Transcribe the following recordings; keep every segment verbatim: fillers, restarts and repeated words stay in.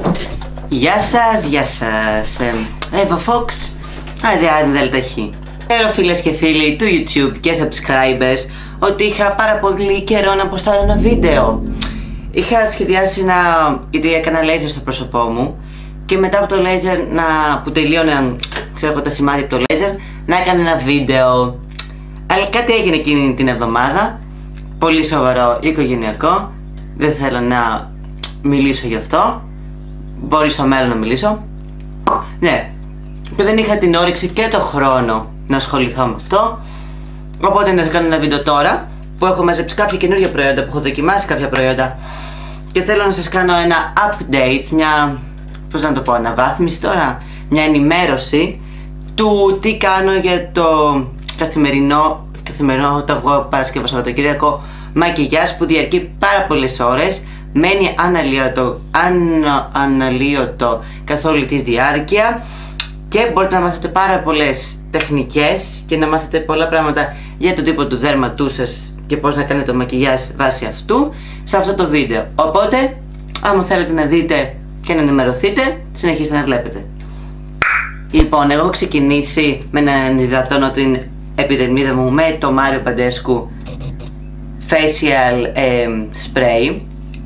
Γεια σας, γεια σας. Εύα Fox, Αδιάδη Δελταχή. Ξέρω φίλες και φίλοι του YouTube και subscribers ότι είχα πάρα πολύ καιρό να αποστάρω ένα βίντεο. Είχα σχεδιάσει να... γιατί έκανα λέιζερ στο πρόσωπό μου και μετά από το λέιζερ να... που τελείωναν, ξέρω εγώ, τα σημάδια από το λέιζερ, να έκανα ένα βίντεο. Αλλά κάτι έγινε εκείνη την εβδομάδα, πολύ σοβαρό οικογενειακό. Δεν θέλω να μιλήσω γι' αυτό. Μπορεί στο μέλλον να μιλήσω. Ναι, και δεν είχα την όρεξη και το χρόνο να ασχοληθώ με αυτό. Οπότε να κάνω ένα βίντεο τώρα που έχω μαζέψει κάποια καινούργια προϊόντα, που έχω δοκιμάσει κάποια προϊόντα και θέλω να σας κάνω ένα update, μια, πώς να το πω, αναβάθμιση τώρα, μια ενημέρωση του τι κάνω για το καθημερινό, καθημερινό το αυγό Παρασκευό Σαββατοκύριακο μακιγιάζ που διαρκεί πάρα πολλές ώρες. Μένει αναλύωτο, ανα, αναλύωτο καθ' όλη τη διάρκεια και μπορείτε να μάθετε πάρα πολλές τεχνικές και να μάθετε πολλά πράγματα για τον τύπο του δέρματού σας και πώς να κάνετε το μακιγιάζ βάσει αυτού σε αυτό το βίντεο. Οπότε, άμα θέλετε να δείτε και να ενημερωθείτε, συνεχίστε να βλέπετε. Λοιπόν, εγώ έχω ξεκινήσει με να ενυδατώνω την επιδερμίδα μου με το Mario Badescu Facial ε, Spray.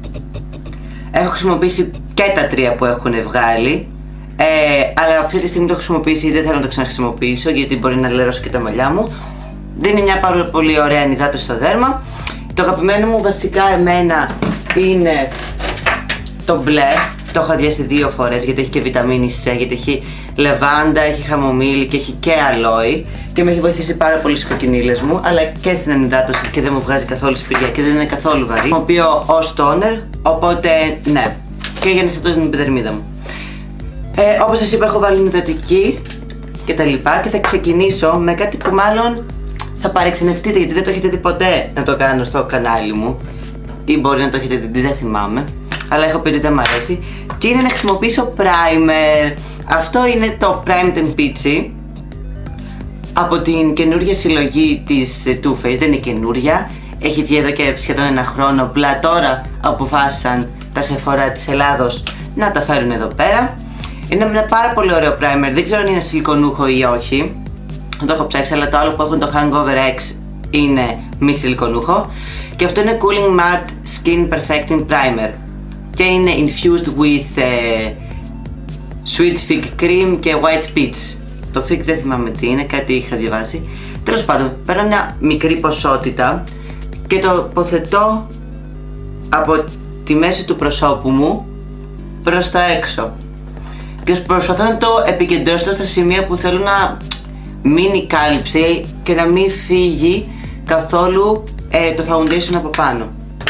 Έχω χρησιμοποιήσει και τα τρία που έχουν βγάλει, ε, αλλά αυτή τη στιγμή το έχω χρησιμοποιήσει, δεν θέλω να το ξαναχρησιμοποιήσω γιατί μπορεί να λερώσω και τα μαλλιά μου. Δίνει μια πάρα πολύ ωραία ενυδάτωση στο δέρμα. Το αγαπημένο μου βασικά εμένα είναι το μπλε. Το έχω αδειάσει δύο φορές γιατί έχει και βιταμίνη C, γιατί έχει λεβάντα, έχει χαμομήλι και έχει και αλόι και με έχει βοηθήσει πάρα πολύ στις κοκκινίλες μου, αλλά και στην ενυδάτωση και δεν μου βγάζει καθόλου σπηριά και δεν είναι καθόλου βαρύ. Χρησιμοποιώ ως τόνερ, οπότε ναι, και για να αισθανθώ την επιδερμίδα μου. Ε, όπως σας είπα, έχω βάλει ενυδατική και τα λοιπά και θα ξεκινήσω με κάτι που μάλλον θα παρεξενευτείτε γιατί δεν το έχετε δει ποτέ να το κάνω στο κανάλι μου ή μπορεί να το έχετε δει, δεν θυμάμαι. Αλλά έχω πει ότι δεν μ' αρέσει και είναι να χρησιμοποιήσω primer. Αυτό είναι το Primed and Peachy από την καινούργια συλλογή της Too Faced. Δεν είναι καινούρια, έχει βγει εδώ και σχεδόν ένα χρόνο. Απλά τώρα αποφάσισαν τα Sephora της Ελλάδος να τα φέρουν εδώ πέρα. Είναι ένα πάρα πολύ ωραίο primer, δεν ξέρω αν είναι σιλικονούχο ή όχι, δεν το έχω ψάξει, αλλά το άλλο που έχουν, το Hangover X, είναι μη σιλικονούχο και αυτό είναι Cooling Matte Skin Perfecting Primer και είναι infused with uh, sweet fig cream και white peach. Το fig δεν θυμάμαι τι είναι, κάτι είχα διαβάσει. Τέλος πάντων, παίρνω μια μικρή ποσότητα και το τοποθετώ από τη μέση του προσώπου μου προς τα έξω και προσπαθώ να το επικεντρώσω στα σημεία που θέλω να μείνει κάλυψη και να μην φύγει καθόλου ε, το foundation από πάνω.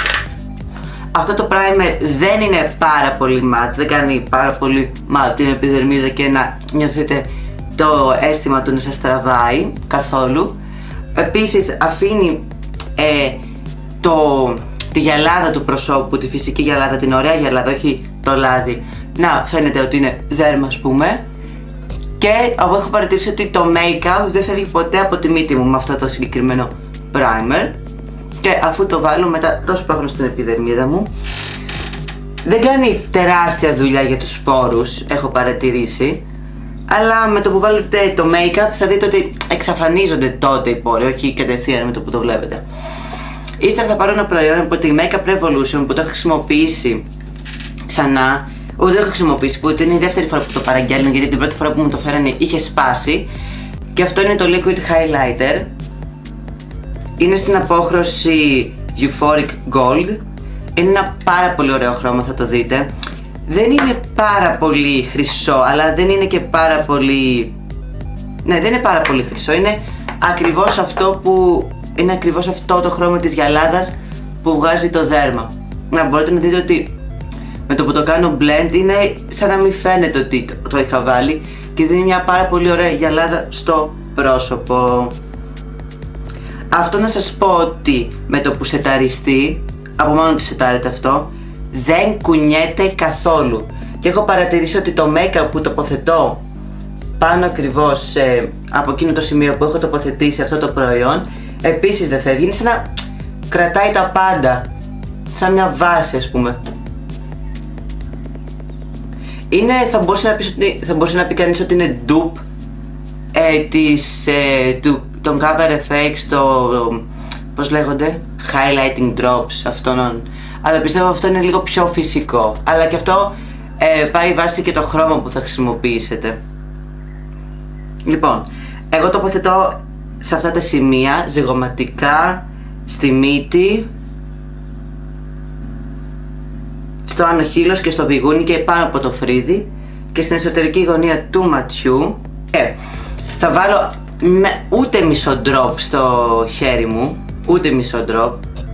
Αυτό το primer δεν είναι πάρα πολύ matte, δεν κάνει πάρα πολύ matte την επιδερμίδα και να νιώθετε το αίσθημα του να σας τραβάει καθόλου. Επίσης αφήνει ε, το, τη γυαλάδα του προσώπου, τη φυσική γυαλάδα, την ωραία γυαλάδα, όχι το λάδι, να φαίνεται ότι είναι δέρμα ας πούμε. Και εγώ έχω παρατηρήσει ότι το make-up δεν φεύγει ποτέ από τη μύτη μου με αυτό το συγκεκριμένο primer. Και αφού το βάλω μετά το σπρώχνω στην επιδερμίδα μου. Δεν κάνει τεράστια δουλειά για τους σπόρους, έχω παρατηρήσει. Αλλά με το που βάλετε το make-up θα δείτε ότι εξαφανίζονται τότε οι πόροι, όχι κατευθείαν με το που το βλέπετε. Ύστερα θα πάρω ένα προϊόν από τη Makeup Revolution που το έχω χρησιμοποιήσει ξανά. Όχι, δεν έχω χρησιμοποιήσει, που είναι η δεύτερη φορά που το παραγγέλνω γιατί την πρώτη φορά που μου το φέρανε είχε σπάσει. Και αυτό είναι το Liquid Highlighter. Είναι στην απόχρωση Euphoric Gold. Είναι ένα πάρα πολύ ωραίο χρώμα, θα το δείτε. Δεν είναι πάρα πολύ χρυσό, αλλά δεν είναι και πάρα πολύ... Ναι, δεν είναι πάρα πολύ χρυσό. Είναι ακριβώς αυτό που... Είναι ακριβώς αυτό το χρώμα της γυαλάδας που βγάζει το δέρμα. Να μπορείτε να δείτε ότι με το που το κάνω blend είναι σαν να μην φαίνεται ότι το, το είχα βάλει και δίνει μια πάρα πολύ ωραία γυαλάδα στο πρόσωπο. Αυτό να σας πω ότι με το που σεταριστεί, από μόνο του σετάρετε αυτό, δεν κουνιέται καθόλου. Και έχω παρατηρήσει ότι το make-up που τοποθετώ πάνω ακριβώς ε, από εκείνο το σημείο που έχω τοποθετήσει αυτό το προϊόν, επίσης δεν φεύγει. Είναι σαν να κρατάει τα πάντα, σαν μια βάση ας πούμε. είναι, θα μπορούσε να πει, ότι, θα μπορούσε να πει κανείς ότι είναι dupe ε, της, ε, του, των cover effects, το, πώς λέγονται, highlighting drops αυτών, αλλά πιστεύω αυτό είναι λίγο πιο φυσικό, αλλά και αυτό ε, πάει βάσει και το χρώμα που θα χρησιμοποιήσετε. Λοιπόν, εγώ τοποθετώ σε αυτά τα σημεία ζυγωματικά, στη μύτη, στο άνω χείλος και στο πηγούνι και πάνω από το φρύδι και στην εσωτερική γωνία του ματιού. Και θα βάλω με ούτε μισό drop στο χέρι μου, ούτε μισό drop,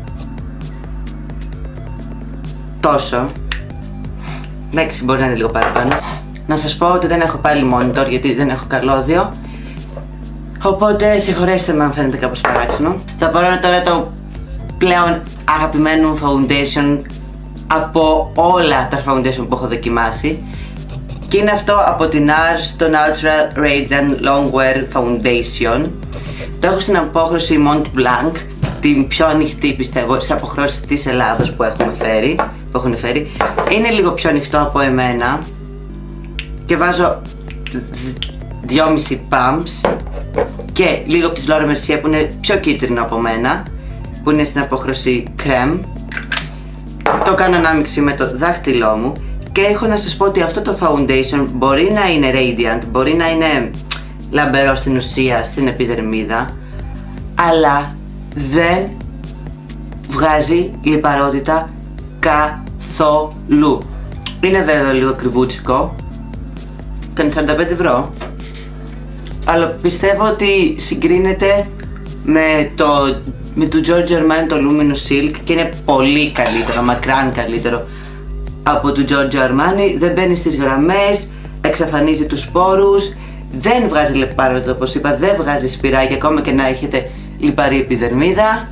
τόσο. Εντάξει, μπορεί να είναι λίγο παραπάνω. Να σας πω ότι δεν έχω πάλι monitor γιατί δεν έχω καλώδιο, οπότε συγχωρέστε με αν φαίνεται κάπως παράξενο. Θα πάρω τώρα το πλέον αγαπημένο μου foundation από όλα τα foundation που έχω δοκιμάσει και είναι αυτό από την Nars, το Natural Radiant Longwear Foundation. Το έχω στην απόχρωση Mont Blanc, την πιο ανοιχτή πιστεύω στις αποχρώσεις της Ελλάδος που, έχουμε φέρει, που έχουν φέρει. Είναι λίγο πιο ανοιχτό από εμένα και βάζω δυόμισι pumps και λίγο από της Laura Mercier που είναι πιο κίτρινο από μένα, που είναι στην απόχρωση creme. Το κάνω ανάμιξη με το δάχτυλό μου και έχω να σας πω ότι αυτό το foundation μπορεί να είναι radiant, μπορεί να είναι λαμπερό στην ουσία, στην επιδερμίδα, αλλά δεν βγάζει λιπαρότητα καθόλου. Είναι βέβαια λίγο ακριβούτσικο, κάνει σαράντα πέντε ευρώ, αλλά πιστεύω ότι συγκρίνεται με το με του Giorgio Armani το Luminous Silk και είναι πολύ καλύτερο, μακράν καλύτερο από του Giorgio Armani. Δεν μπαίνει στις γραμμές, εξαφανίζει τους σπόρους, δεν βγάζει λιπαρότητα όπως είπα, δεν βγάζει σπυράκι ακόμα και να έχετε λιπαρή επιδερμίδα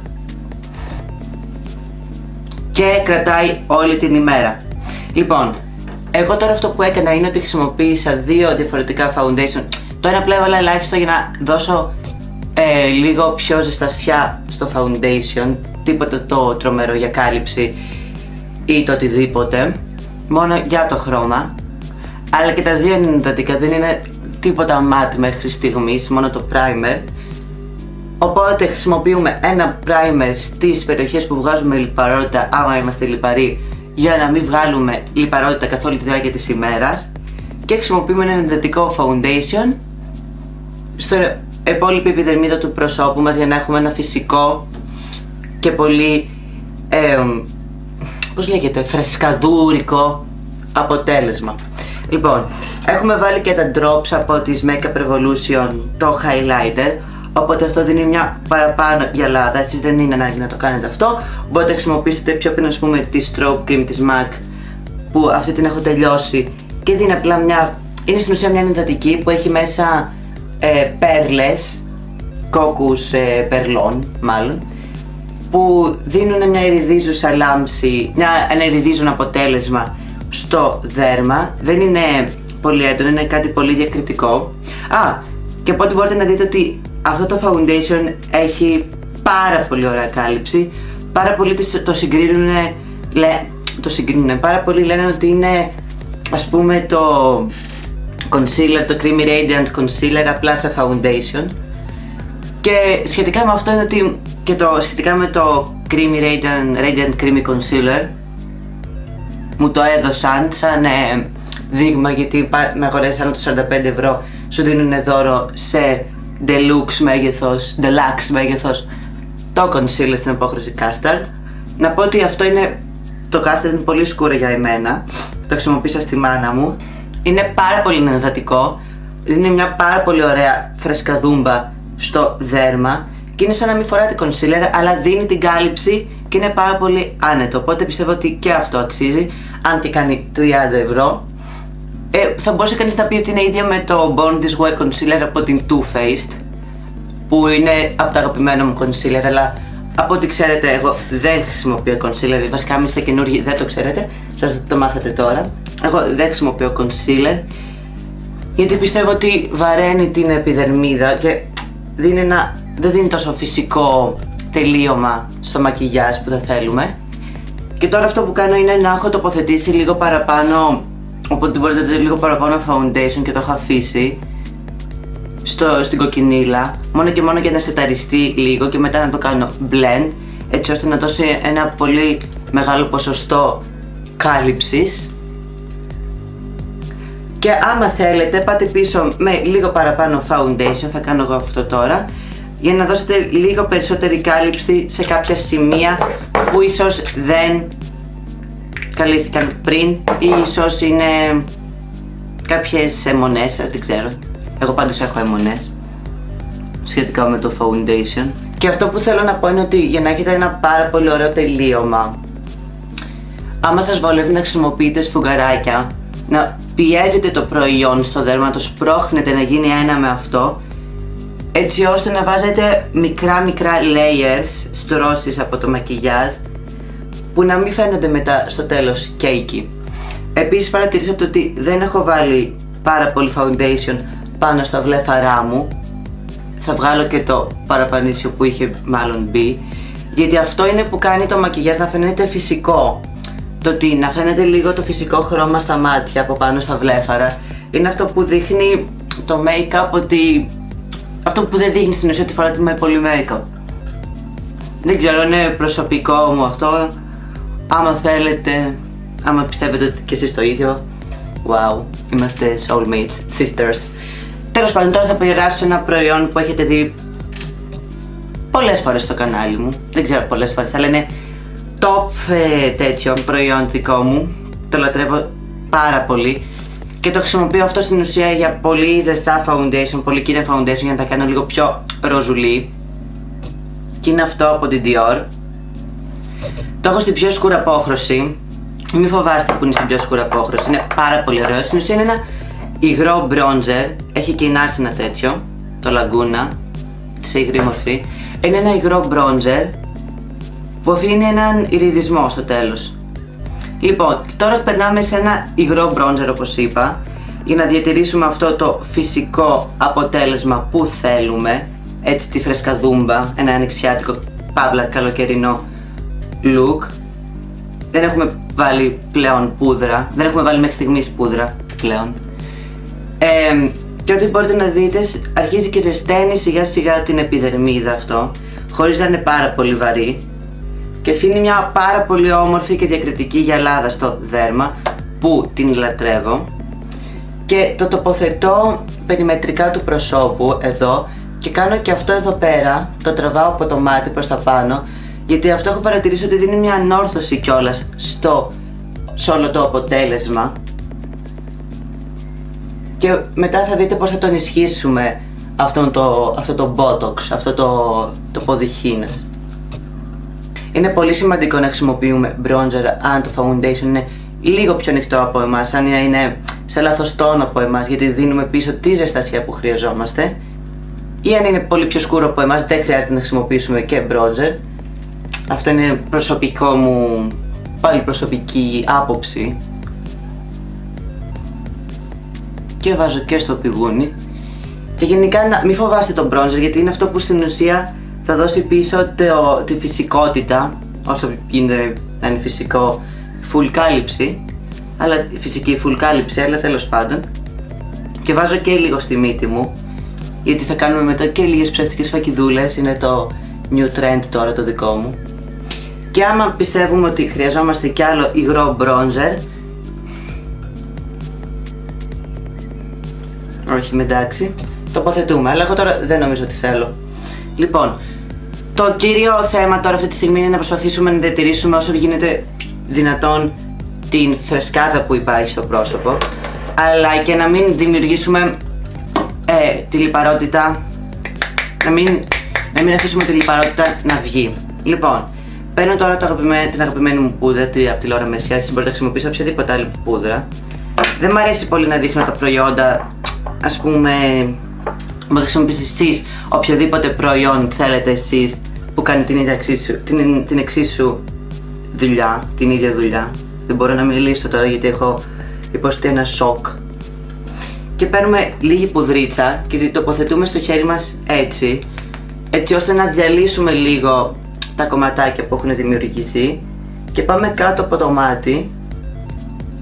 και κρατάει όλη την ημέρα. Λοιπόν, εγώ τώρα αυτό που έκανα είναι ότι χρησιμοποίησα δύο διαφορετικά foundation. Το ένα πλέον έβαλα ελάχιστο για να δώσω ε, λίγο πιο ζεστασιά στο foundation, τίποτα το τρομερό για κάλυψη ή το οτιδήποτε, μόνο για το χρώμα. Αλλά και τα δύο είναι εντατικά, δεν είναι τίποτα matte μέχρι στιγμής, μόνο το primer. Οπότε χρησιμοποιούμε ένα primer στις περιοχές που βγάζουμε λιπαρότητα άμα είμαστε λιπαροί, για να μην βγάλουμε λιπαρότητα καθ' όλη τη διάρκεια της ημέρας, και χρησιμοποιούμε ένα εντατικό foundation στο υπόλοιπη επιδερμίδα του προσώπου μας για να έχουμε ένα φυσικό και πολύ ε, πώς λέγεται, φρεσκαδούρικο αποτέλεσμα. Λοιπόν, έχουμε βάλει και τα drops από τις Makeup Revolution, το highlighter, οπότε αυτό δίνει μια παραπάνω γυαλάδα. Εσείς δεν είναι ανάγκη να το κάνετε αυτό, μπορείτε να χρησιμοποιήσετε πιο πριν, ας πούμε, τη strobe cream της MAC, που αυτή την έχω τελειώσει και δίνει απλά μια, είναι στην ουσία μια ενυδατική που έχει μέσα ε, πέρλες, κόκκους ε, περλών μάλλον, που δίνουν μια ιριδίζουσα λάμψη, μια, ένα ιριδίζον αποτέλεσμα στο δέρμα. Δεν είναι πολύ έντονο, είναι κάτι πολύ διακριτικό. Α, και οπότε μπορείτε να δείτε ότι αυτό το foundation έχει πάρα πολύ ωραία κάλυψη. Πάρα πολλοί το συγκρίνουν, λέ, το συγκρίνουν, πάρα πολλοί λένε ότι είναι, ας πούμε, το concealer, το Creamy Radiant Concealer απλά σε foundation. Και σχετικά με αυτό είναι ότι, και το σχετικά με το Creamy Radiant, Radiant Creamy Concealer, μου το έδωσαν σαν ε, δείγμα, γιατί με αγοράσαν το σαράντα πέντε ευρώ, σου δίνουν δώρο σε deluxe μέγεθος, deluxe μέγεθος το concealer στην απόχρωση custard. Να πω ότι αυτό είναι, το custard είναι πολύ σκούρο για εμένα, το χρησιμοποίησα στη μάνα μου. Είναι πάρα πολύ ενδατικό, δίνει μια πάρα πολύ ωραία φρεσκαδούμπα στο δέρμα και είναι σαν να μην φοράτε concealer, αλλά δίνει την κάλυψη και είναι πάρα πολύ άνετο. Οπότε πιστεύω ότι και αυτό αξίζει, αν και κάνει τριάντα ευρώ. Ε, θα μπορούσε κανείς να πει ότι είναι ίδια με το Born This Way Concealer από την Too Faced, που είναι από τα αγαπημένα μου concealer, αλλά από ό,τι ξέρετε εγώ δεν χρησιμοποιώ concealer, βασικά αν είστε καινούργιοι δεν το ξέρετε, σας το μάθατε τώρα. Εγώ δεν χρησιμοποιώ concealer, γιατί πιστεύω ότι βαραίνει την επιδερμίδα και δίνει ένα, δεν δίνει τόσο φυσικό τελείωμα στο μακιγιάζ που θα θέλουμε. Και τώρα αυτό που κάνω είναι να έχω τοποθετήσει λίγο παραπάνω οπότε μπορείτε να δείτε λίγο παραπάνω foundation και το έχω αφήσει στο, στην κοκκινίλα, μόνο και μόνο για να σεταριστεί λίγο και μετά να το κάνω blend, έτσι ώστε να δώσει ένα πολύ μεγάλο ποσοστό κάλυψης. Και άμα θέλετε πάτε πίσω με λίγο παραπάνω foundation, θα κάνω εγώ αυτό τώρα, για να δώσετε λίγο περισσότερη κάλυψη σε κάποια σημεία που ίσως δεν καλύφθηκαν πριν ή ίσως είναι κάποιες αιμονές σας, δεν ξέρω. Εγώ πάντως έχω αιμονές σχετικά με το foundation. Και αυτό που θέλω να πω είναι ότι για να έχετε ένα πάρα πολύ ωραίο τελείωμα, άμα σας βολεύει να χρησιμοποιείτε σφουγγαράκια, να πιέζετε το προϊόν στο δέρμα, να το σπρώχνετε να γίνει ένα με αυτό, έτσι ώστε να βάζετε μικρά μικρά layers, στρώσεις από το μακιγιάζ, που να μην φαίνονται μετά στο τέλος cakey. Επίσης παρατηρήσατε ότι δεν έχω βάλει πάρα πολύ foundation πάνω στα βλέφαρά μου. Θα βγάλω και το παραπανίσιο που είχε μάλλον μπει, γιατί αυτό είναι που κάνει το μακιγιάζ να φαίνεται φυσικό. Το ότι να φαίνεται λίγο το φυσικό χρώμα στα μάτια από πάνω στα βλέφαρα είναι αυτό που δείχνει το make-up, ότι αυτό που δεν δείχνει στην ουσία ότι φοράτε με πολύ make-up. Δεν ξέρω, είναι προσωπικό μου αυτό. Άμα θέλετε, άμα πιστεύετε ότι και εσείς το ίδιο, wow, είμαστε soulmates, sisters. Τέλος πάντων, τώρα θα περάσω σε ένα προϊόν που έχετε δει πολλές φορές στο κανάλι μου. Δεν ξέρω πολλές φορές, αλλά είναι top ε, τέτοιο προϊόν δικό μου. Το λατρεύω πάρα πολύ και το χρησιμοποιώ αυτό στην ουσία για πολύ ζεστά foundation, πολύ κίτρινα foundation, για να τα κάνω λίγο πιο ροζουλί. Και είναι αυτό από την Dior. Το έχω στην πιο σκούρα απόχρωση. Μην φοβάστε που είναι στην πιο σκούρα απόχρωση, είναι πάρα πολύ ωραίο. Στην ουσία είναι ένα υγρό bronzer, έχει και η Nars ένα τέτοιο, το Laguna, σε υγρή μορφή. Είναι ένα υγρό bronzer που αφήνει έναν ιριδισμό στο τέλος. Λοιπόν, τώρα περνάμε σε ένα υγρό bronzer, όπως είπα, για να διατηρήσουμε αυτό το φυσικό αποτέλεσμα που θέλουμε, έτσι τη φρεσκαδούμπα, ένα ανοιξιάτικο παύλα καλοκαιρινό look. Δεν έχουμε βάλει πλέον πούδρα, δεν έχουμε βάλει μέχρι στιγμής πούδρα πλέον. Ε, και ό,τι μπορείτε να δείτε, αρχίζει και ζεσταίνει σιγά σιγά την επιδερμίδα αυτό, χωρίς να είναι πάρα πολύ βαρύ, και αφήνει μια πάρα πολύ όμορφη και διακριτική γυαλάδα στο δέρμα που την λατρεύω. Και το τοποθετώ περιμετρικά του προσώπου εδώ και κάνω και αυτό εδώ πέρα, το τραβάω από το μάτι προς τα πάνω, γιατί αυτό έχω παρατηρήσει ότι δίνει μια ανόρθωση κιόλας στο, σε όλο το αποτέλεσμα. Και μετά θα δείτε πώς θα το ενισχύσουμε αυτό το, αυτό το botox, αυτό το, το πόδι χήνας. Είναι πολύ σημαντικό να χρησιμοποιούμε bronzer αν το foundation είναι λίγο πιο ανοιχτό από εμάς, αν είναι σε λάθος τόνο από εμάς, γιατί δίνουμε πίσω τη ζεστασιά που χρειαζόμαστε. Ή αν είναι πολύ πιο σκούρο από εμάς, δεν χρειάζεται να χρησιμοποιήσουμε και bronzer. Αυτό είναι προσωπικό μου, πάλι προσωπική άποψη. Και βάζω και στο πηγούνι. Και γενικά να μην φοβάστε τον bronzer, γιατί είναι αυτό που στην ουσία θα δώσει πίσω το, τη φυσικότητα, όσο γίνεται να είναι φυσικό, full κάλυψη, αλλά φυσική full κάλυψη, αλλά τέλος πάντων. Και βάζω και λίγο στη μύτη μου, γιατί θα κάνουμε μετά και λίγες ψεύτικες φακιδούλες, είναι το new trend τώρα το δικό μου. Και άμα πιστεύουμε ότι χρειαζόμαστε κι άλλο υγρό bronzer, όχι, με εντάξει, τοποθετούμε, αλλά εγώ τώρα δεν νομίζω ότι θέλω. Λοιπόν, το κύριο θέμα τώρα αυτή τη στιγμή είναι να προσπαθήσουμε να διατηρήσουμε όσο γίνεται δυνατόν την φρεσκάδα που υπάρχει στο πρόσωπο, αλλά και να μην δημιουργήσουμε ε, τη λιπαρότητα, να μην, να μην αφήσουμε τη λιπαρότητα να βγει. Λοιπόν, παίρνω τώρα το αγαπημένο, την αγαπημένη μου πούδρα από τη Laura Mercier, μπορείτε να χρησιμοποιήσω οποιαδήποτε άλλη πούδρα. Δεν μου αρέσει πολύ να δείχνω τα προϊόντα, ας πούμε, μπορείτε να χρησιμοποιήσετε εσείς οποιοδήποτε προϊόν θέλετε εσείς που κάνει την, ίδια εξίσου, την, την εξίσου δουλειά, την ίδια δουλειά. Δεν μπορώ να μιλήσω τώρα γιατί έχω υποστεί ένα σοκ. Και παίρνουμε λίγη πουδρίτσα και την τοποθετούμε στο χέρι μας έτσι, έτσι ώστε να διαλύσουμε λίγο τα κομματάκια που έχουν δημιουργηθεί, και πάμε κάτω από το μάτι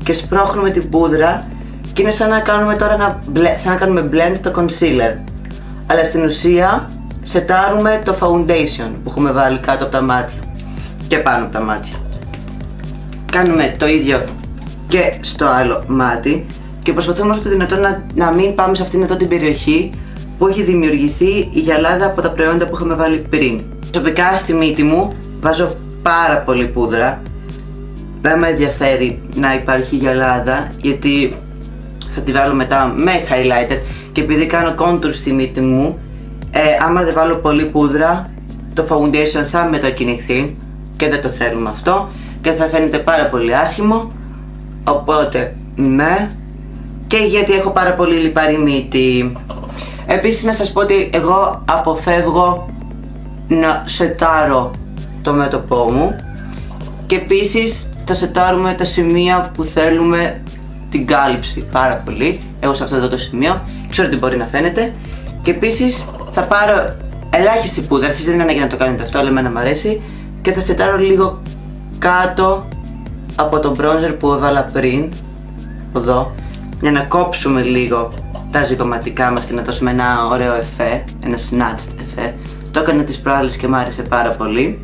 και σπρώχνουμε την πούδρα και είναι σαν να κάνουμε τώρα ένα, σαν να κάνουμε blend το concealer. Αλλά στην ουσία σετάρουμε το foundation που έχουμε βάλει κάτω από τα μάτια και πάνω από τα μάτια. Κάνουμε το ίδιο και στο άλλο μάτι και προσπαθούμε όσο το δυνατόν να, να μην πάμε σε αυτήν εδώ την περιοχή που έχει δημιουργηθεί η γυαλάδα από τα προϊόντα που είχαμε βάλει πριν. Προσωπικά στη μύτη μου βάζω πάρα πολύ πούδρα. Δεν με ενδιαφέρει να υπάρχει γυαλάδα γιατί θα τη βάλω μετά με highlighter και επειδή κάνω contour στη μύτη μου, ε, άμα δεν βάλω πολύ πούδρα το foundation θα μετακινηθεί και δεν το θέλουμε αυτό και θα φαίνεται πάρα πολύ άσχημο, οπότε ναι, και γιατί έχω πάρα πολύ λιπαρή μύτη. Επίσης να σας πω ότι εγώ αποφεύγω να σετάρω το μέτωπό μου και επίσης θα σετάρουμε τα σημεία που θέλουμε την κάλυψη πάρα πολύ. Εγώ σε αυτό εδώ το σημείο ξέρω ότι μπορεί να φαίνεται και επίσης θα πάρω ελάχιστη πούδρα, εσείς δεν είναι ανάγκη να το κάνετε αυτό αλλά εμένα μου αρέσει και θα σετάρω λίγο κάτω από το bronzer που έβαλα πριν εδώ για να κόψουμε λίγο τα ζυγωματικά μας και να δώσουμε ένα ωραίο εφέ, ένα snatched εφέ. Το έκανα τις προάλλες και μου άρεσε πάρα πολύ.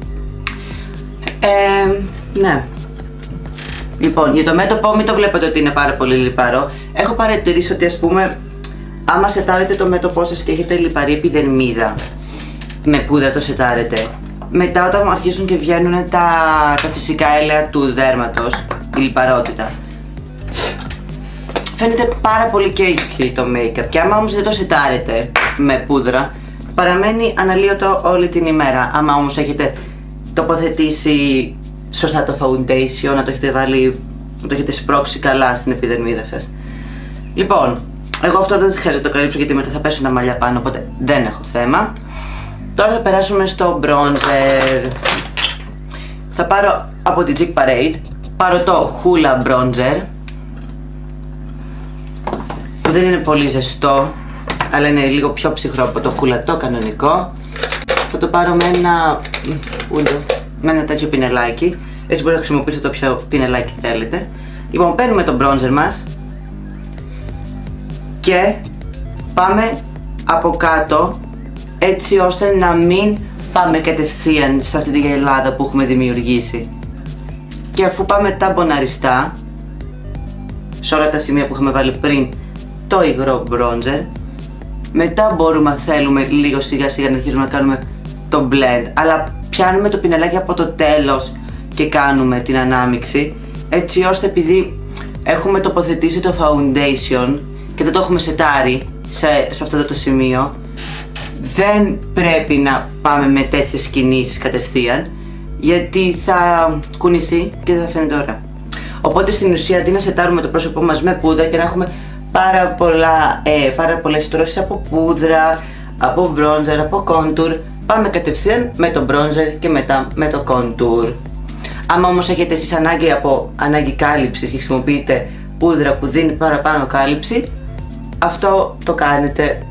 Ε, ναι. Λοιπόν, για το μέτωπο μην το βλέπετε ότι είναι πάρα πολύ λιπαρό. Έχω παρατηρήσει ότι ας πούμε άμα σετάρετε το μέτωπό σας και έχετε λιπαρή επιδερμίδα, με πούδρα το σετάρετε, μετά όταν αρχίζουν και βγαίνουν τα, τα φυσικά έλαια του δέρματος, η λιπαρότητα, φαίνεται πάρα πολύ cakey το make-up και άμα όμως δεν το σετάρετε με πούδρα, παραμένει αναλύωτο όλη την ημέρα. Άμα όμως έχετε τοποθετήσει σωστά το foundation, να το έχετε βάλει, να το έχετε σπρώξει καλά στην επιδερμίδα σας. Λοιπόν, εγώ αυτό δεν χρειάζεται να το καλύψω γιατί μετά θα πέσουν τα μαλλιά πάνω, οπότε δεν έχω θέμα. Τώρα θα περάσουμε στο bronzer. Θα πάρω από την Cheek Parade, πάρω το Hoola Bronzer, που δεν είναι πολύ ζεστό, αλλά είναι λίγο πιο ψυχρό από το Hoola το κανονικό. Θα το πάρω με ένα, με ένα τέτοιο πινελάκι, έτσι μπορείτε να χρησιμοποιήσετε το πιο πινελάκι θέλετε. Λοιπόν, παίρνουμε το bronzer μας και πάμε από κάτω έτσι ώστε να μην πάμε κατευθείαν σε αυτή τη γυαλάδα που έχουμε δημιουργήσει. Και αφού πάμε ταμποναριστά σε όλα τα σημεία που έχουμε βάλει πριν το υγρό bronzer, μετά μπορούμε αν θέλουμε λίγο σιγά σιγά να αρχίσουμε να κάνουμε το blend, αλλά πιάνουμε το πινελάκι από το τέλος και κάνουμε την ανάμιξη, έτσι ώστε επειδή έχουμε τοποθετήσει το foundation και δεν το έχουμε σετάρει σε, σε αυτό το σημείο, δεν πρέπει να πάμε με τέτοιες κινήσεις κατευθείαν, γιατί θα κουνηθεί και δεν θα φαίνεται ωραία. Οπότε στην ουσία αντί να σετάρουμε το πρόσωπό μας με πούδρα και να έχουμε πάρα, πολλά, ε, πάρα πολλές τρώσεις από πούδρα, από bronzer, από contour, πάμε κατευθείαν με το bronzer και μετά με το contour. Άμα όμως έχετε εσείς ανάγκη από ανάγκη κάλυψης και χρησιμοποιείτε πούδρα που δίνει παραπάνω κάλυψη, αυτό το κάνετε,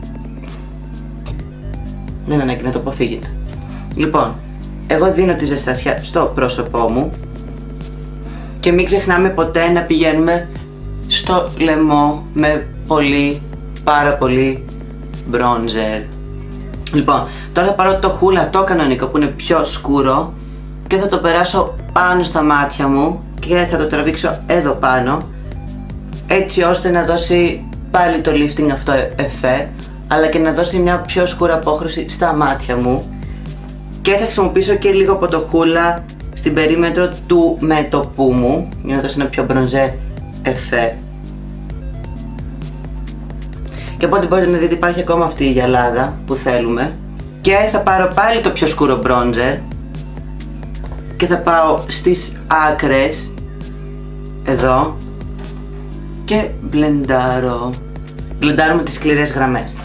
δεν είναι ανάγκη να το αποφύγετε. Λοιπόν, εγώ δίνω τη ζεστασιά στο πρόσωπό μου και μην ξεχνάμε ποτέ να πηγαίνουμε στο λαιμό με πολύ, πάρα πολύ bronzer. Λοιπόν, τώρα θα πάρω το Hoola το κανονικό που είναι πιο σκούρο και θα το περάσω πάνω στα μάτια μου και θα το τραβήξω εδώ πάνω, έτσι ώστε να δώσει πάλι το lifting αυτό εφέ, αλλά και να δώσει μια πιο σκούρα απόχρωση στα μάτια μου. Και θα χρησιμοποιήσω και λίγο από το Hoola στην περίμετρο του μέτωπού μου για να δώσει ένα πιο μπρονζέ εφέ. Και οπότε μπορείτε να δείτε υπάρχει ακόμα αυτή η γυαλάδα που θέλουμε. Και θα πάρω πάλι το πιο σκούρο bronzer και θα πάω στις άκρες εδώ και μπλεντάρω. Μπλεντάρω με τις σκληρές γραμμές.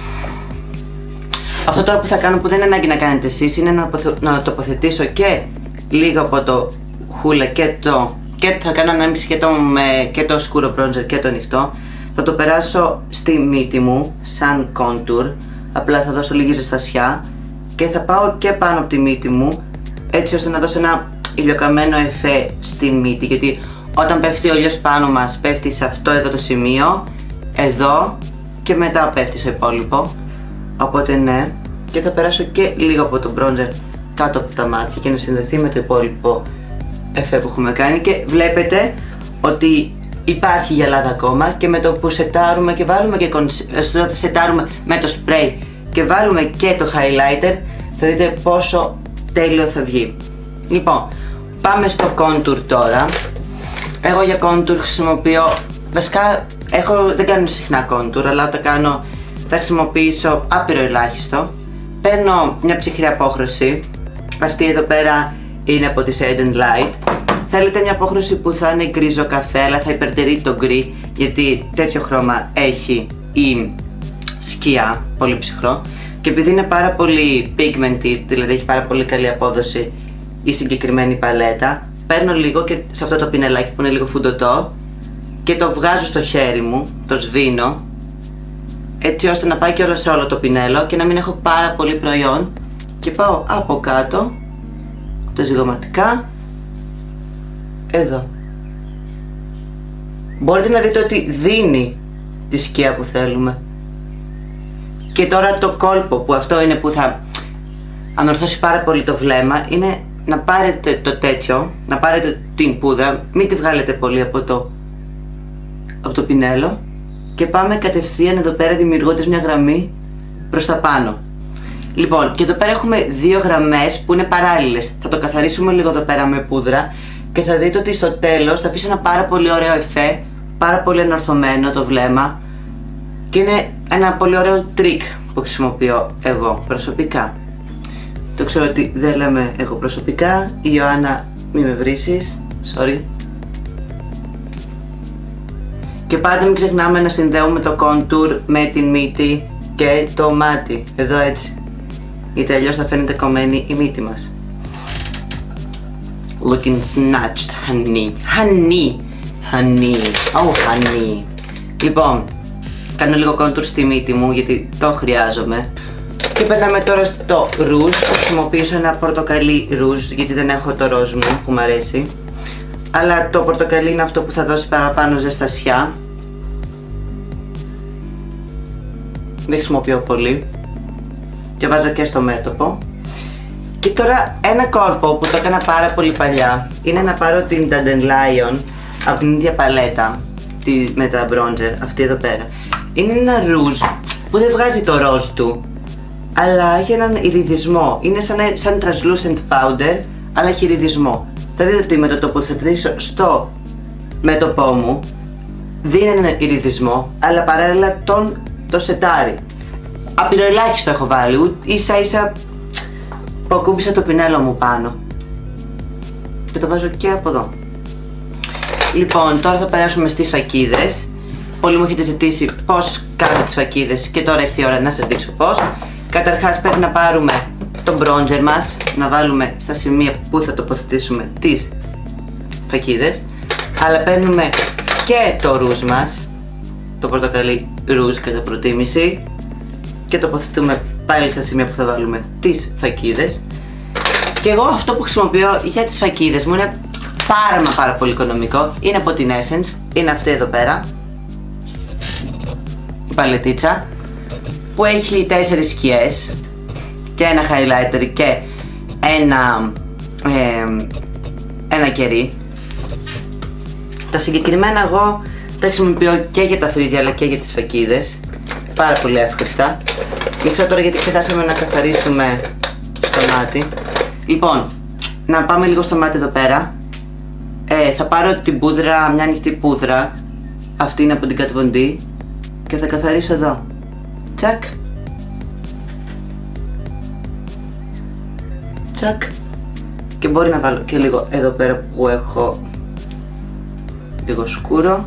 Αυτό τώρα που θα κάνω, που δεν είναι ανάγκη να κάνετε εσείς, είναι να, να τοποθετήσω και λίγο από το Hoola και το και θα κάνω ανάμιξη και το, με, και το σκούρο bronzer και το ανοιχτό. Θα το περάσω στη μύτη μου σαν contour, απλά θα δώσω λίγη ζεστασιά και θα πάω και πάνω από τη μύτη μου, έτσι ώστε να δώσω ένα ηλιοκαμμένο εφέ στη μύτη, γιατί όταν πέφτει ο ήλιος πάνω μας, πέφτει σε αυτό εδώ το σημείο, εδώ και μετά πέφτει στο υπόλοιπο. Οπότε ναι, και θα περάσω και λίγο από το bronzer κάτω από τα μάτια και να συνδεθεί με το υπόλοιπο εφέ που έχουμε κάνει. Και βλέπετε ότι υπάρχει γυαλάδα ακόμα, και με το που σετάρουμε και βάλουμε και concealer, σετάρουμε με το spray και βάλουμε και το highlighter, θα δείτε πόσο τέλειο θα βγει. Λοιπόν, πάμε στο contour τώρα. Εγώ για contour χρησιμοποιώ, βασικά έχω, δεν κάνω συχνά contour, αλλά όταν κάνω θα χρησιμοποιήσω άπειρο ελάχιστο. Παίρνω μια ψυχρή απόχρωση, αυτή εδώ πέρα είναι από τη Shade and Light. Θέλετε μια απόχρωση που θα είναι γκρίζο καφέ, αλλά θα υπερτερεί το γκρι, γιατί τέτοιο χρώμα έχει η σκιά, πολύ ψυχρό. Και επειδή είναι πάρα πολύ pigmented, δηλαδή έχει πάρα πολύ καλή απόδοση η συγκεκριμένη παλέτα, παίρνω λίγο και σε αυτό το πινελάκι που είναι λίγο φουντωτό και το βγάζω στο χέρι μου, το σβήνω, έτσι ώστε να πάει και όλο σε όλο το πινέλο και να μην έχω πάρα πολύ προϊόν, και πάω από κάτω τα ζυγωματικά εδώ. Μπορείτε να δείτε ότι δίνει τη σκιά που θέλουμε. Και τώρα το κόλπο, που αυτό είναι που θα ανορθώσει πάρα πολύ το βλέμμα, είναι να πάρετε το τέτοιο, να πάρετε την πούδρα, μην τη βγάλετε πολύ από το, από το πινέλο, και πάμε κατευθείαν εδώ πέρα δημιουργώντας μια γραμμή προς τα πάνω. Λοιπόν, και εδώ πέρα έχουμε δύο γραμμές που είναι παράλληλες. Θα το καθαρίσουμε λίγο εδώ πέρα με πούδρα και θα δείτε ότι στο τέλος θα αφήσει ένα πάρα πολύ ωραίο εφέ, πάρα πολύ ενορθωμένο το βλέμμα, και είναι ένα πολύ ωραίο τρίκ που χρησιμοποιώ εγώ προσωπικά. Το ξέρω ότι δεν λέμε εγώ προσωπικά, η Ιωάννα μη με βρίσεις, sorry. Και πάντα μην ξεχνάμε να συνδέουμε το contour με την μύτη και το μάτι, εδώ έτσι, γιατί αλλιώς θα φαίνεται κομμένη η μύτη μας. Looking snatched, honey, honey, honey, oh honey. Λοιπόν, κάνω λίγο contour στη μύτη μου γιατί το χρειάζομαι. Και περνάμε τώρα στο ρούζ. Θα χρησιμοποιήσω ένα πορτοκαλί ρούζ γιατί δεν έχω το ροζ μου που μου αρέσει. Αλλά το πορτοκαλί είναι αυτό που θα δώσει παραπάνω ζεστασιά. Δεν χρησιμοποιώ πολύ. Και βάζω και στο μέτωπο. Και τώρα ένα κόρπο που το έκανα πάρα πολύ παλιά είναι να πάρω την Dandelion από την ίδια παλέτα με τα bronzer, αυτή εδώ πέρα. Είναι ένα ρούζ που δεν βγάζει το ροζ του, αλλά έχει έναν ιριδισμό. Είναι σαν, σαν translucent powder, αλλά έχει ιριδισμό. Θα δείτε ότι με το τοποθετήσω στο μέτωπό μου δίνει έναν ιριδισμό, αλλά παράλληλα τον το σετάρει. Απειροελάχιστο έχω βάλει, ίσα ίσα που ακούμπησα το πινέλο μου πάνω. Και το βάζω και από εδώ. Λοιπόν, τώρα θα περάσουμε στις φακίδες. Πολλοί μου έχετε ζητήσει πώς κάνω τις φακίδες και τώρα ήρθε η ώρα να σας δείξω πώς. Καταρχάς πρέπει να πάρουμε το bronzer μας, να βάλουμε στα σημεία που θα τοποθετήσουμε τις φακίδες. Αλλά παίρνουμε και το ρούζ μας, το πορτοκαλί ρούζ κατά προτίμηση, και τοποθετούμε πάλι στα σημεία που θα βάλουμε τις φακίδες. Και εγώ αυτό που χρησιμοποιώ για τις φακίδες μου είναι πάρα μα πάρα πολύ οικονομικό. Είναι από την Essence, είναι αυτή εδώ πέρα η παλετίτσα που έχει τέσσερις σκιές και ένα highlighter και ένα, ε, ένα κερί. Τα συγκεκριμένα εγώ τα χρησιμοποιώ και για τα φρύδια αλλά και για τις φακίδες. Πάρα πολύ εύχριστα. Μισό τώρα γιατί ξεχάσαμε να καθαρίσουμε στο μάτι. Λοιπόν, να πάμε λίγο στο μάτι εδώ πέρα. Ε, θα πάρω την πούδρα, μια ανοιχτή πούδρα. Αυτή είναι από την Kat Von D. Και θα καθαρίσω εδώ. Τσακ. Τσακ. Και μπορεί να βάλω και λίγο εδώ πέρα που έχω λίγο σκούρο.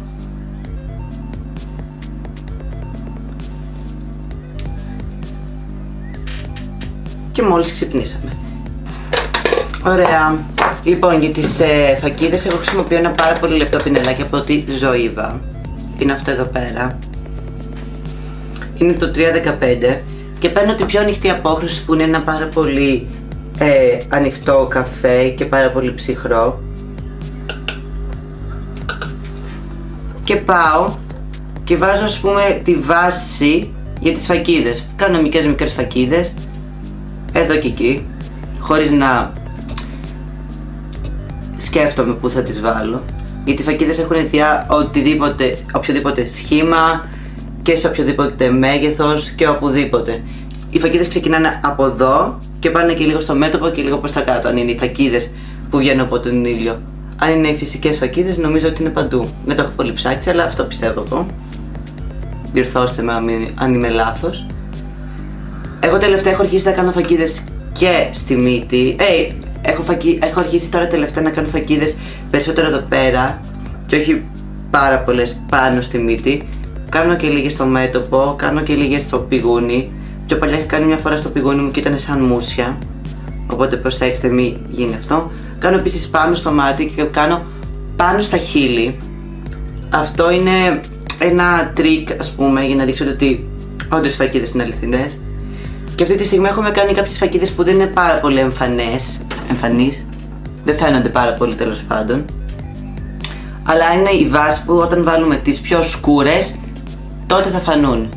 Και μόλις ξυπνήσαμε. Ωραία. Λοιπόν, για τις ε, φακίδες εγώ χρησιμοποιώ ένα πάρα πολύ λεπτό πινελάκι από τη Zoeva. Είναι αυτό εδώ πέρα. Είναι το τρία δεκαπέντε και παίρνω την πιο ανοιχτή απόχρωση που είναι ένα πάρα πολύ ε, ανοιχτό καφέ και πάρα πολύ ψυχρό. Και πάω και βάζω, ας πούμε, τη βάση για τις φακίδες. Κάνω μικρές μικρές φακίδες εδώ και εκεί, χωρίς να σκέφτομαι που θα τις βάλω, γιατί οι φακίδες έχουν διά οτιδήποτε, οποιοδήποτε σχήμα και σε οποιοδήποτε μέγεθος και οπουδήποτε. Οι φακίδες ξεκινάνε από εδώ και πάνε και λίγο στο μέτωπο και λίγο προς τα κάτω, αν είναι οι φακίδες που βγαίνουν από τον ήλιο. Αν είναι οι φυσικές φακίδες, νομίζω ότι είναι παντού. Δεν το έχω πολύ ψάξει, αλλά αυτό πιστεύω εγώ. Διορθώστε με αν είμαι λάθος. Εγώ τελευταία έχω αρχίσει να κάνω φακίδες και στη μύτη. Ε, έχω, φακί... έχω αρχίσει τώρα τελευταία να κάνω φακίδες περισσότερο εδώ πέρα και όχι πάρα πολλές πάνω στη μύτη. Κάνω και λίγες στο μέτωπο, κάνω και λίγες στο πηγούνι. Πιο παλιά είχα κάνει μια φορά στο πηγούνι μου και ήταν σαν μουσια, οπότε προσέξτε μην γίνει αυτό. Κάνω επίσης πάνω στο μάτι και κάνω πάνω στα χείλη. Αυτό είναι ένα τρίκ, ας πούμε, για να δείξω ότι όντως οι φακίδες είναι αληθινές. Και αυτή τη στιγμή έχουμε κάνει κάποιες φακίδες που δεν είναι πάρα πολύ εμφανές, εμφανείς, δεν φαίνονται πάρα πολύ τέλος πάντων. Αλλά είναι η βάση που όταν βάλουμε τις πιο σκούρες, τότε θα φανούν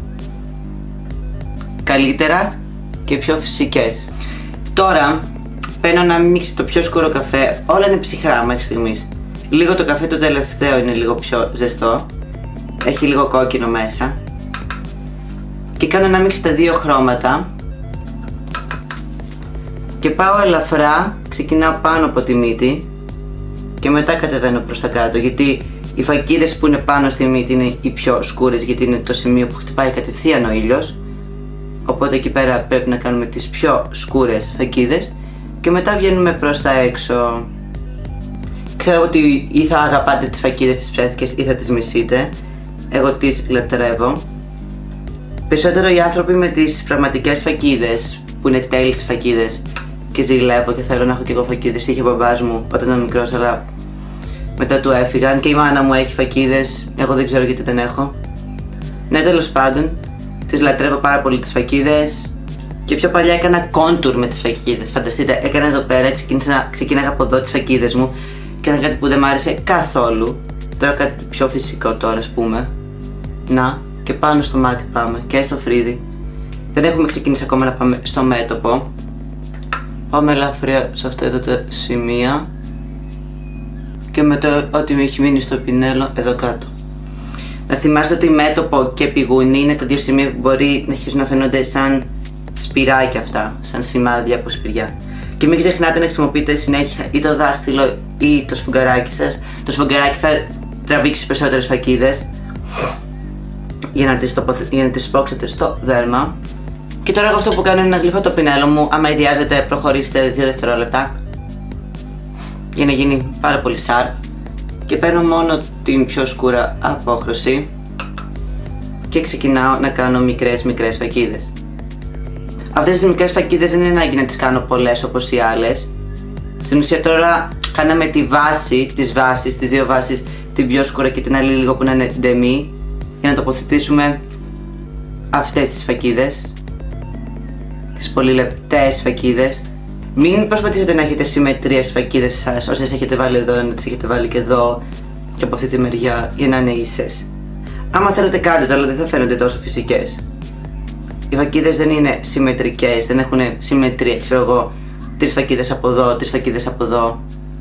καλύτερα και πιο φυσικές. Τώρα παίρνω να μίξει το πιο σκούρο καφέ, όλα είναι ψυχρά μέχρι στιγμής. Λίγο το καφέ το τελευταίο είναι λίγο πιο ζεστό, έχει λίγο κόκκινο μέσα. Και κάνω να μίξει τα δύο χρώματα και πάω ελαφρά, ξεκινάω πάνω από τη μύτη και μετά κατεβαίνω προς τα κάτω, γιατί οι φακίδες που είναι πάνω στη μύτη είναι οι πιο σκούρες, γιατί είναι το σημείο που χτυπάει κατευθείαν ο ήλιος. Οπότε εκεί πέρα πρέπει να κάνουμε τις πιο σκούρες φακίδες και μετά βγαίνουμε προς τα έξω. Ξέρω ότι ή θα αγαπάτε τις φακίδες τις ψεύτικες ή θα τις μισείτε. Εγώ τις λατρεύω. Περισσότερο οι άνθρωποι με τις πραγματικές φακίδες, που είναι τέλειες φακίδες, και ζηλεύω και θέλω να έχω και εγώ φακίδες. Είχε ο μπαμπάς μου όταν ήταν μικρός, αλλά μετά του έφυγαν, και η μάνα μου έχει φακίδες, εγώ δεν ξέρω γιατί δεν έχω. Ναι, τέλος πάντων, τις λατρεύω πάρα πολύ τις φακίδες. Και πιο παλιά έκανα contour με τις φακίδες. Φανταστείτε, έκανα εδώ πέρα, ξεκίνησα, ξεκίναγα από εδώ τις φακίδες μου και ήταν κάτι που δεν μ' άρεσε καθόλου. Τώρα κάτι πιο φυσικό τώρα, ας πούμε. Να, και πάνω στο μάτι πάμε και στο φρύδι. Δεν έχουμε ξεκινήσει ακόμα να πάμε στο μέτωπο. Πάμε ελαφριά σε αυτά εδώ τα σημεία και με το ό,τι με έχει μείνει στο πινέλο εδώ κάτω. Να θυμάστε ότι μέτωπο και πηγούνι είναι τα δύο σημεία που μπορεί να αρχίσουν να φαίνονται σαν σπυράκια αυτά, σαν σημάδια από σπηριά. Και μην ξεχνάτε να χρησιμοποιείτε συνέχεια ή το δάχτυλο ή το σφουγγαράκι σας. Το σφουγγαράκι θα τραβήξει περισσότερες φακίδες για να τις, τοποθε... για να τις σπρώξετε στο δέρμα. Και τώρα εγώ αυτό που κάνω είναι να γλυφώ το πινέλο μου. Άμα ιδιάζετε, προχωρήστε δύο δευτερόλεπτα για να γίνει πάρα πολύ σάρπ. Και παίρνω μόνο την πιο σκούρα απόχρωση και ξεκινάω να κάνω μικρές μικρές φακίδες. Αυτές τις μικρές φακίδες δεν είναι ανάγκη να τις κάνω πολλές όπως οι άλλες. Στην ουσία τώρα κάναμε τη βάση, τις βάσεις, τις δύο βάσεις, την πιο σκούρα και την άλλη λίγο που να είναι ντεμί, για να τοποθετήσουμε αυτές τις φακίδες, τις πολύ λεπτές φακίδες. Μην προσπαθήσετε να έχετε συμμετρία στις φακίδες σας, όσες έχετε βάλει εδώ, να τις έχετε βάλει και εδώ και από αυτή τη μεριά, για να είναι ίσες. Άμα θέλετε κάντε το, αλλά δεν θα φαίνονται τόσο φυσικές. Οι φακίδες δεν είναι συμμετρικές, δεν έχουν συμμετρία, ξέρω εγώ, τρεις φακίδες από εδώ, τρεις φακίδες από εδώ.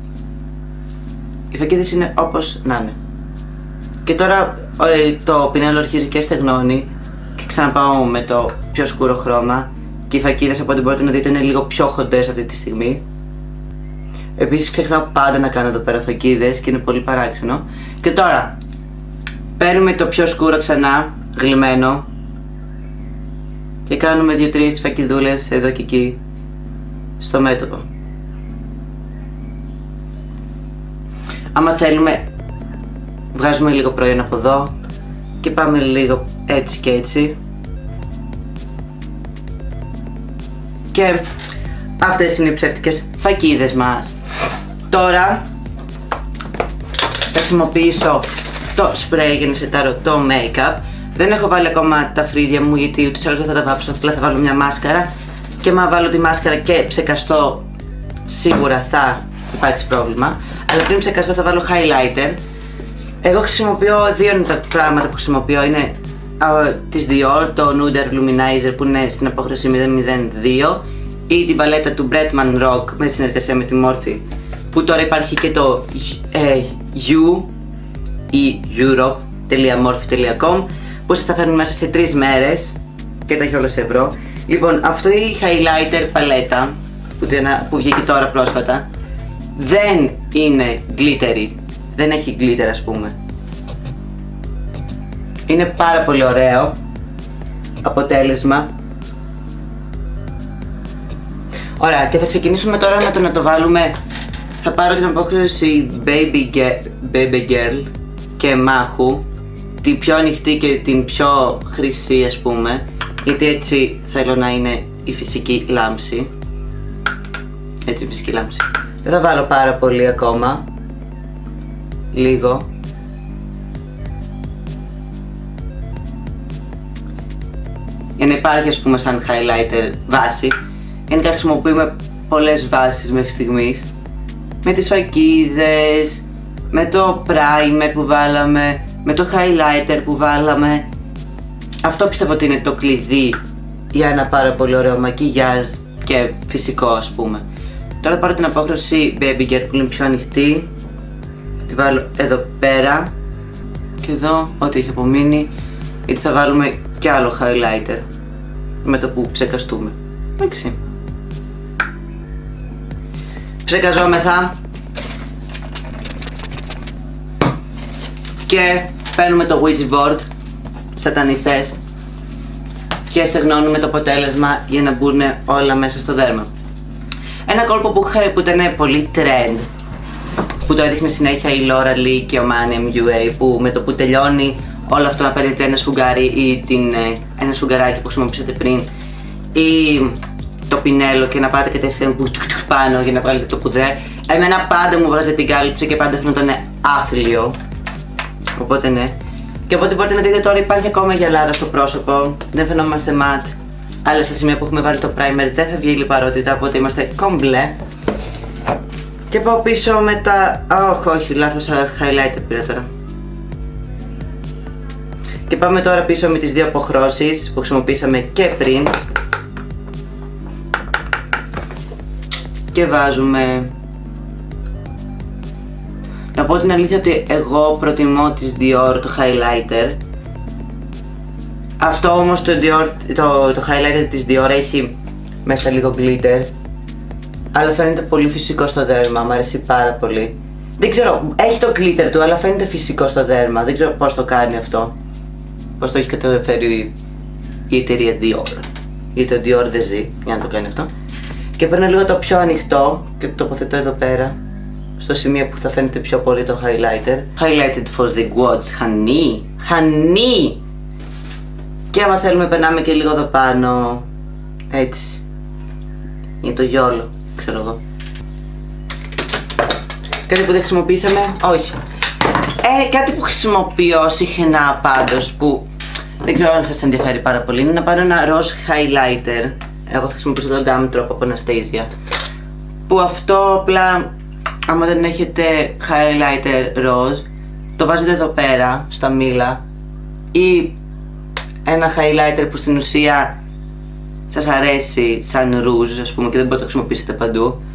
Οι φακίδες είναι όπως να είναι. Και τώρα το πινέλο αρχίζει και στεγνώνει και ξαναπάω με το πιο σκούρο χρώμα. Και οι φακίδες, από ό,τι μπορείτε να δείτε, είναι λίγο πιο χοντρές αυτή τη στιγμή. Επίσης ξεχνάω πάντα να κάνω εδώ πέρα φακίδες και είναι πολύ παράξενο. Και τώρα παίρνουμε το πιο σκούρο ξανά, γλυμμένο, και κάνουμε δύο τρεις φακιδούλες εδώ και εκεί στο μέτωπο. Άμα θέλουμε, βγάζουμε λίγο προϊόν από εδώ και πάμε λίγο έτσι και έτσι. Και αυτές είναι οι ψεύτικες φακίδες μας. Τώρα θα χρησιμοποιήσω το σπρέι για να σετάρω το make-up. Δεν έχω βάλει ακόμα τα φρύδια μου, γιατί ούτως ή άλλως δεν θα τα βάψω, απλά θα βάλω μια μάσκαρα. Και άμα βάλω τη μάσκαρα και ψεκαστώ, σίγουρα θα υπάρξει πρόβλημα. Αλλά πριν ψεκαστώ θα βάλω highlighter. Εγώ χρησιμοποιώ, δύο είναι τα πράγματα που χρησιμοποιώ, είναι uh, της Dior, το Nude Luminizer που είναι στην απόχρωση μηδέν μηδέν δύο ή την παλέτα του Bretman Rock με συνεργασία με τη Morphe, που τώρα υπάρχει και το ε, U ή Europe τελεία morphe τελεία com που σας τα φέρνουν μέσα σε τρεις μέρες και τα έχει όλα σε ευρώ. Λοιπόν, αυτή η highlighter παλέτα που, που βγήκε τώρα πρόσφατα δεν είναι glittery, δεν έχει glitter ας πούμε. Είναι πάρα πολύ ωραίο αποτέλεσμα. Ωραία, και θα ξεκινήσουμε τώρα με το να το βάλουμε. Θα πάρω την απόχρωση Baby Girl, Baby Girl και μάχου, την πιο ανοιχτή και την πιο χρυσή ας πούμε, γιατί έτσι θέλω να είναι η φυσική λάμψη. Έτσι η φυσική λάμψη. Δεν θα βάλω πάρα πολύ ακόμα. Λίγο. Για να υπάρχει ας πούμε σαν highlighter βάση. Γενικά χρησιμοποιούμε πολλές βάσεις μέχρι στιγμής. Με τις φακίδες, με το primer που βάλαμε, με το highlighter που βάλαμε. Αυτό πιστεύω ότι είναι το κλειδί για ένα πάρα πολύ ωραίο μακιγιάζ και φυσικό ας πούμε. Τώρα θα πάρω την απόχρωση Baby Girl που είναι πιο ανοιχτή. Τη βάλω εδώ πέρα και εδώ ό,τι έχει απομείνει, γιατί θα βάλουμε και άλλο highlighter με το που ψεκαστούμε. Εντάξει. Ψεκαζόμεθα και παίρνουμε το Ouija board, σατανιστές, και στεγνώνουμε το αποτέλεσμα για να μπουν όλα μέσα στο δέρμα. Ένα κόλπο που, που ήταν πολύ trend, που το έδειχνε συνέχεια η Laura Lee και ο Manny εμ γιου έι, που με το που τελειώνει όλο αυτό να παίρνετε ένα σφουγγάρι ή την, ένα σφουγγαράκι που χρησιμοποιήσατε πριν ή το πινέλο και να πάτε κατευθείαν πάνω για να βγάλετε το πουδρέ. Εμένα πάντα μου βγάζει την κάλυψη και πάντα φαινόταν άθλιο. Οπότε ναι. Και από ό,τι μπορείτε να δείτε τώρα υπάρχει ακόμα γυαλάδα στο πρόσωπο. Δεν φαινόμαστε ματ. Αλλά στα σημεία που έχουμε βάλει το primer δεν θα βγει η λιπαρότητα, οπότε είμαστε κομπλέ. Και πάω πίσω με τα... Όχι, όχι, λάθος highlighter πήρα τώρα. Και πάμε τώρα πίσω με τις δύο αποχρώσεις που χρησιμοποίησαμε και πριν. Και βάζουμε. Να πω την αλήθεια ότι εγώ προτιμώ της Dior το highlighter. Αυτό όμως το, Dior, το, το highlighter της Dior έχει μέσα λίγο glitter, αλλά φαίνεται πολύ φυσικό στο δέρμα, μου αρέσει πάρα πολύ. Δεν ξέρω, έχει το glitter του, αλλά φαίνεται φυσικό στο δέρμα, δεν ξέρω πώς το κάνει αυτό. Πώς το έχει καταφέρει η εταιρεία Dior. Γιατί το Dior δεν ζει για να το κάνει αυτό. Και παίρνω λίγο το πιο ανοιχτό και το τοποθετώ εδώ πέρα, στο σημείο που θα φαίνεται πιο πολύ το highlighter. Highlighted for the gods, honey, honey! Και άμα θέλουμε περνάμε και λίγο εδώ πάνω, έτσι, για το γιόλο, ξέρω εγώ. Κάτι που δεν χρησιμοποίησαμε, όχι. Ε, κάτι που χρησιμοποιώ συχνά πάντως, που δεν ξέρω αν σας ενδιαφέρει πάρα πολύ, είναι να πάρω ένα rose highlighter. Εγώ θα χρησιμοποιήσω τον Gumdrop από Anastasia, που αυτό απλά, άμα δεν έχετε highlighter rose, το βάζετε εδώ πέρα, στα μήλα, ή ένα highlighter που στην ουσία σας αρέσει σαν rouge ας πούμε και δεν μπορείτε να το χρησιμοποιήσετε παντού,